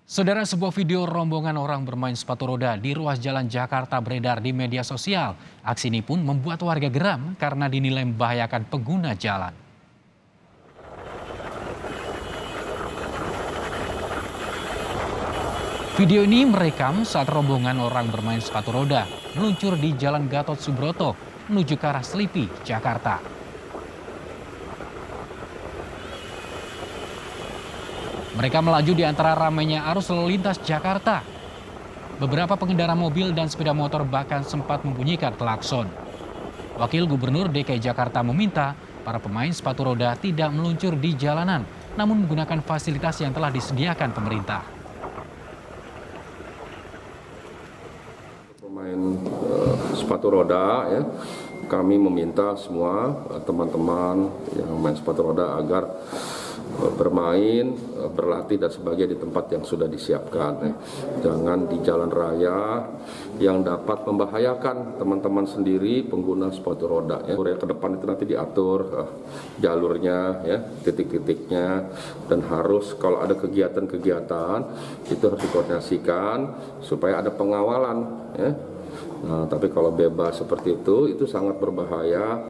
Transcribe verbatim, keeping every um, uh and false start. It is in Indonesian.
Saudara, sebuah video rombongan orang bermain sepatu roda di ruas jalan Jakarta beredar di media sosial. Aksi ini pun membuat warga geram karena dinilai membahayakan pengguna jalan. Video ini merekam saat rombongan orang bermain sepatu roda meluncur di Jalan Gatot Subroto menuju ke arah Selipi, Jakarta. Mereka melaju di antara ramainya arus lalu lintas Jakarta. Beberapa pengendara mobil dan sepeda motor bahkan sempat membunyikan klakson. Wakil Gubernur D K I Jakarta meminta para pemain sepatu roda tidak meluncur di jalanan, namun menggunakan fasilitas yang telah disediakan pemerintah. Pemain uh, sepatu roda, ya, kami meminta semua teman-teman uh, yang main sepatu roda agar bermain, berlatih dan sebagainya di tempat yang sudah disiapkan. Ya. Jangan di jalan raya yang dapat membahayakan teman-teman sendiri pengguna sepatu roda. Ya. Ke depan itu nanti diatur uh, jalurnya, ya, titik-titiknya, dan harus kalau ada kegiatan-kegiatan itu harus dikoordinasikan supaya ada pengawalan. Ya. Nah, tapi kalau bebas seperti itu, itu sangat berbahaya.